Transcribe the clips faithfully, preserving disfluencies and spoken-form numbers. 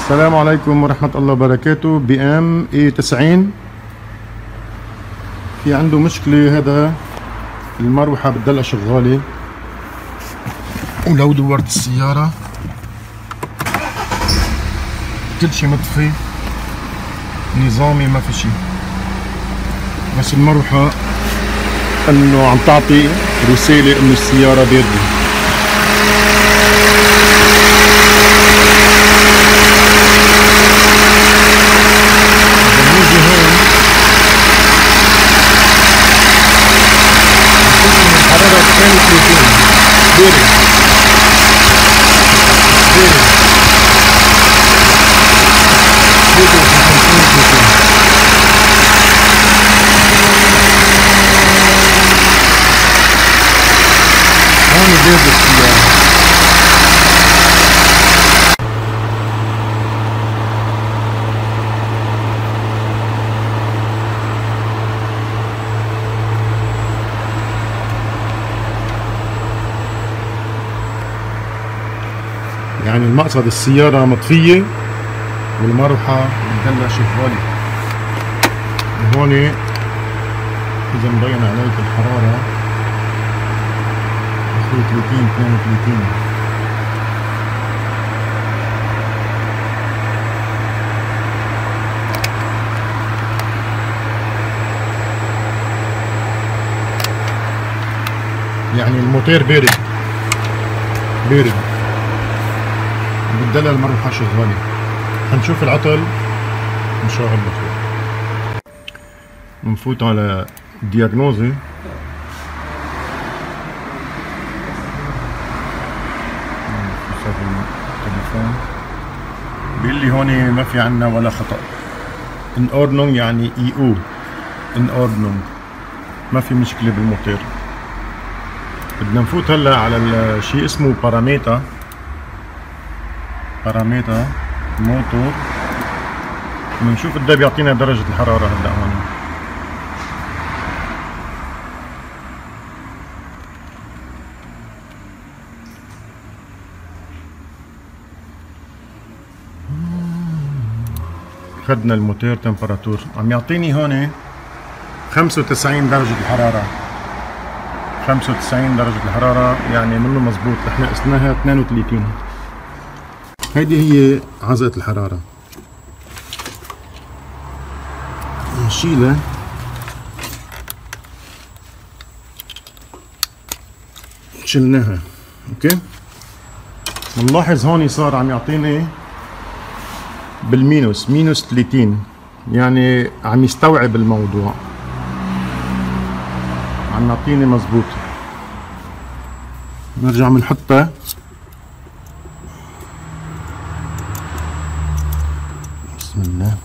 السلام عليكم ورحمة الله وبركاته. بي ام اي تسعين في عنده مشكلة، هذا المروحة بتضلها شغالة، ولو دورت السيارة كل شي مطفي نظامي، ما في شي، بس المروحة انه عم تعطي رسالة انه السيارة باردة. هون بارد السيارة. يعني المقصد السيارة مطفية والمروحة بتضلها شغالة. وهون إذا مبين عليك الحرارة ثلاثين اثنين وثلاثين. يعني الموتور بارد بارد، بتضل المروحة شغالة. حنشوف العطل ان شاء الله. نفوت على الدياغنوزي. التليفون بيقول لي هون ما في عنا ولا خطأ. ان اوردنونج يعني اي او ان اوردنونج، ما في مشكلة بالموتور. بدنا نفوت هلا على الشيء اسمه باراميتا باراميتا موتور، ونشوف قد ايه بيعطينا درجة الحرارة هلا هون. خدنا الموتور تمبراتور، عم يعطيني هون خمسة وتسعين درجة الحرارة. خمسة وتسعين درجة الحرارة يعني منه مزبوط. احنا قسناها اثنين وثلاثين. هيدي هي عزقة الحرارة. نشيلها. شلناها. اوكي. بنلاحظ هون صار عم يعطيني بالمينوس مينوس ثلاثين، يعني عم يستوعب الموضوع، عم يعطيني مزبوط. نرجع بنحطها. بسم الله.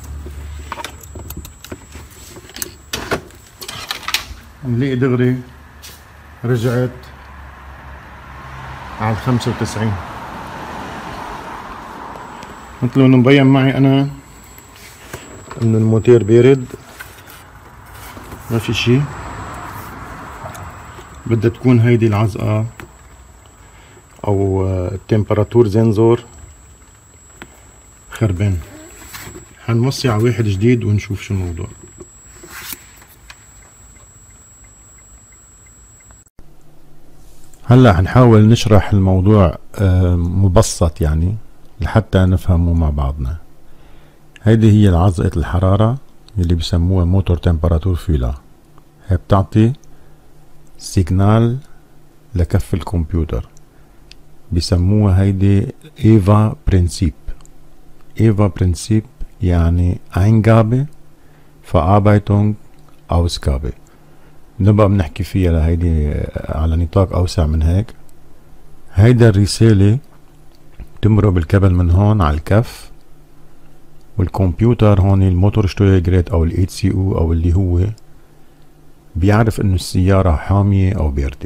نلاقي دغري رجعت على خمسة وتسعين. مثل ما مبين معي انا انه الموتور بارد، ما في شي. بدها تكون هيدي العزقة او التمبراتور زنزور خربان. حنوصي على واحد جديد ونشوف شو الموضوع. هلا حنحاول نشرح الموضوع مبسط يعني لحتى نفهمه مع بعضنا. هيدي هي العزقة الحرارة اللي بسموها موتور تمبراتور فيلا. هي بتعطي سيجنال لكف الكمبيوتر، بسموها هيدي ايفا برنسيب. ايفا برنسيب يعني Eingabe Verarbeitung Ausgabe. نبقى بنحكي فيها لهيدي على نطاق اوسع من هيك. هيدا الرسالة تمرق بالكابل من هون على الكف، والكمبيوتر هون الموتور شتويجريت او ال اتش سي او او اللي هو بيعرف انه السيارة حامية او باردة،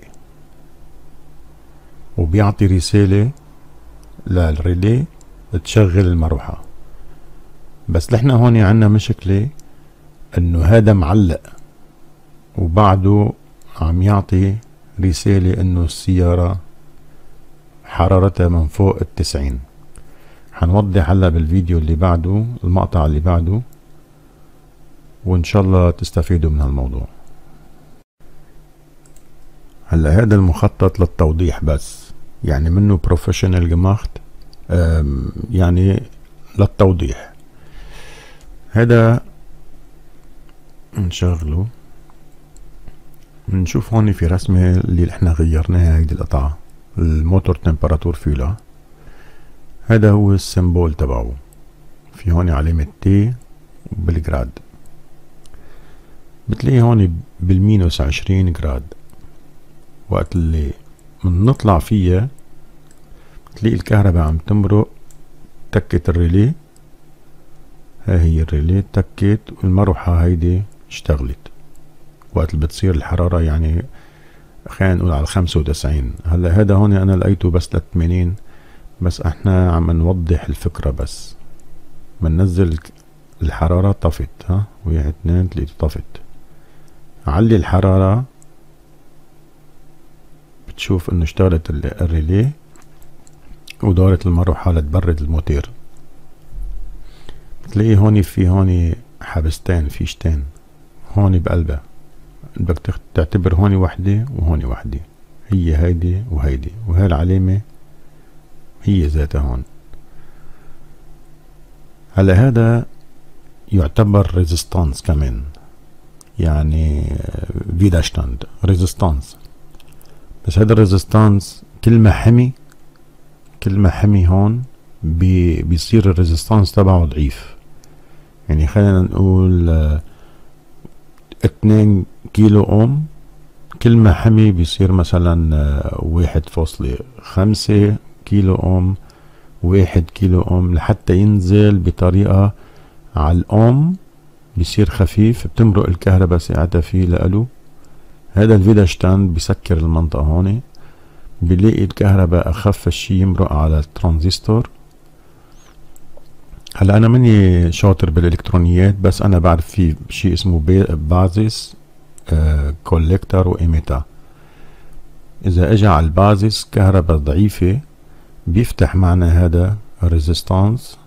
وبيعطي رسالة للريلي تشغل المروحة. بس نحن هون عنا مشكلة انه هذا معلق وبعده عم يعطي رسالة انه السيارة حرارتها من فوق التسعين. حنوضح هلا بالفيديو اللي بعده، المقطع اللي بعده، وان شاء الله تستفيدوا من هالموضوع. هلا هذا المخطط للتوضيح بس، يعني منه بروفيشنال جماخت، يعني للتوضيح. هذا نشغله، بنشوف هون في رسمة اللي احنا غيرناها، هيدي القطعة الموتور تمبراتور فيلا. هذا هو السيمبول تبعه، في هون علامة تي بالجراد، بتلاقي هون بالمينوس عشرين جراد. وقت اللي منطلع فيها تلاقي الكهرباء عم تمرق، تكت الريلي، ها هي الريلي تكت، والمروحة هيدي اشتغلت. وقت اللي بتصير الحرارة يعني خلينا نقول على خمسة وتسعين. هلا هذا هون انا لقيته بس لثمانين، بس احنا عم نوضح الفكرة بس. بننزل الحرارة طفت، ها واحد اثنين ثلاثة طفت. علي الحرارة بتشوف انه اشتغلت الريلي ودارت المروحة لتبرد الموتور. بتلاقي هون في هون حبستين فيشتين هون بقلبها، بدك تعتبر هون وحدة وهون وحدة، هي هيدي وهيدي، وهي العلامة هي ذاتها هون. هلا هذا يعتبر ريزيستانس كمان، يعني فيداشتاند ريزيستانس. بس هذا الريزيستانس كل ما حمي كل ما حمي هون بي بيصير الريزيستانس تبعه ضعيف. يعني خلينا نقول اه اثنين كيلو اوم، كل ما حمي بيصير مثلا اه واحد فاصلة خمسة كيلو اوم، واحد كيلو اوم، لحتى ينزل بطريقة على الاوم بيصير خفيف، بتمرق الكهرباء ساعتها فيه لألو. هذا الفيداشتاند بيسكر المنطقة هون، بيلاقي الكهرباء اخف شي يمرق على الترانزستور. هلا انا ماني شاطر بالالكترونيات، بس انا بعرف في شيء اسمه بازيس آه كوليكتر وايميتا. اذا اجى على البازيس كهرباء ضعيفة بيفتح معنا هذا الريزيستانس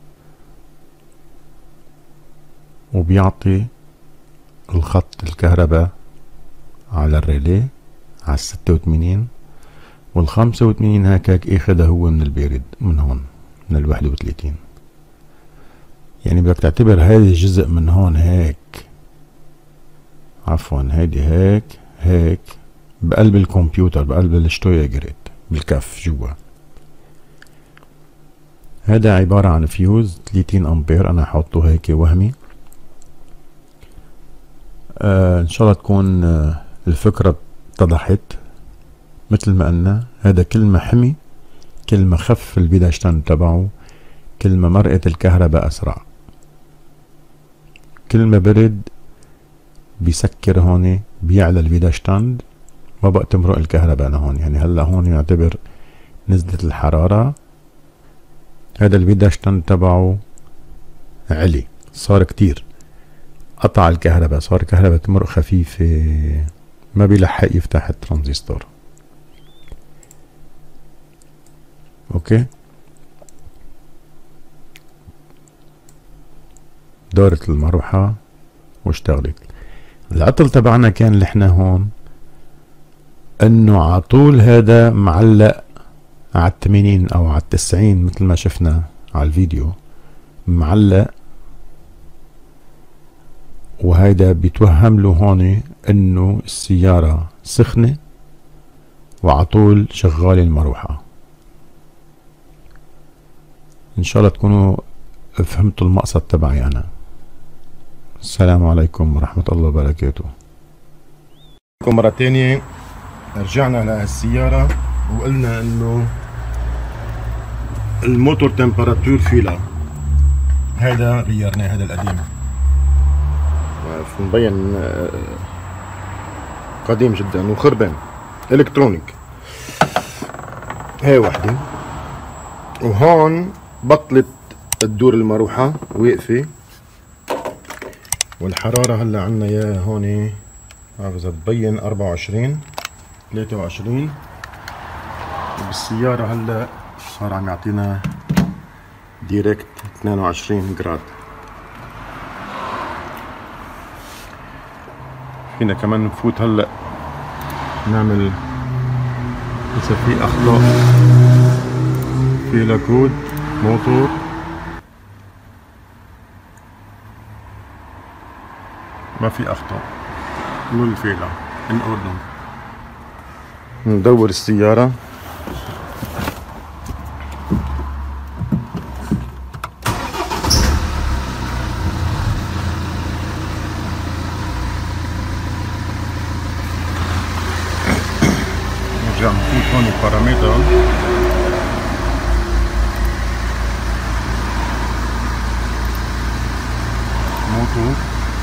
وبيعطي الخط الكهرباء على الريلي على الستة وثمانين، والخمسة وثمانين هكاك اخدها هو من البارد من هون من الواحد وثلاثين. يعني بدك تعتبر هذا جزء من هون هيك، عفوا هيدي هيك هيك بقلب الكمبيوتر، بقلب الشتويجريت بالكف جوا. هذا عبارة عن فيوز ثلاثين امبير، انا حاطه هيك وهمي. آه ان شاء الله تكون آه الفكرة اتضحت. مثل ما قلنا هذا كل ما حمي كل ما خف الفيداشتاند تبعه، كل ما مرقت الكهرباء اسرع. كل ما برد بيسكر هون، بيعلى الفيداشتاند، ما بقى تمرق الكهرباء لهون. يعني هلا هون يعتبر نزلت الحرارة، هذا الفيداشتاند تبعه علي، صار كتير، قطع الكهرباء، صار الكهرباء تمرق خفيفة، ما بيلحق يفتح الترانزستور. اوكي، دارت المروحة واشتغلت. العطل تبعنا كان لحنا هون انه عطول هذا معلق على الثمانين او على التسعين مثل ما شفنا على الفيديو معلق، وهيدا بيتوهم له هون انه السيارة سخنة وعطول شغال المروحة. ان شاء الله تكونوا فهمتوا المقصد تبعي انا. السلام عليكم ورحمة الله وبركاته. مرة تانية رجعنا للسيارة وقلنا انه الموتور تمبراتور فيلا هذا غيرناه، هذا القديم مبين قديم جدا وخربان الكترونيك. هاي وحدة، وهون بطلت تدور المروحة واقفة، والحرارة هلا عنا اياها هون اذا ببين أربعة وعشرين ثلاثة وعشرين، وبالسيارة هلا صار عم يعطينا ديريكت اثنين وعشرين جراد. فينا كمان نفوت هلا نعمل إذا في أخطاء في لاكود موتور. ما في أخطاء. نقول فيها الأردن. ندور السيارة. نرجع نفوت هون البارامتر. موتور.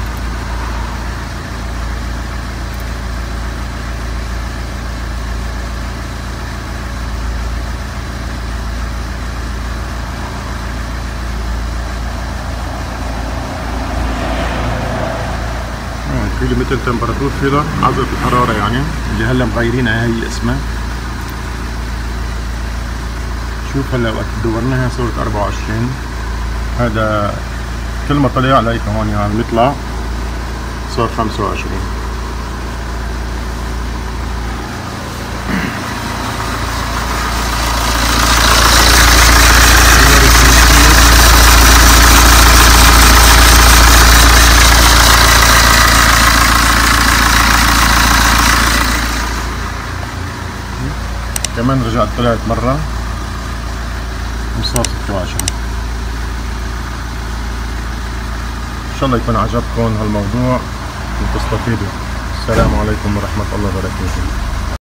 في لي مثل تمبراتور فيلر، عزلة الحرارة يعني اللي هلا مغيرينها هي اسمها. شوف هلا وقت دورناها صارت أربعة وعشرين. هذا كل ما طلع عليك هون يعني بيطلع صار خمسة وعشرين. كمان رجعت طلعت مرة وصار ستة وعشرين. إن شاء الله يكون عجبكم هالموضوع وتستفيدوا. السلام عليكم ورحمة الله وبركاته.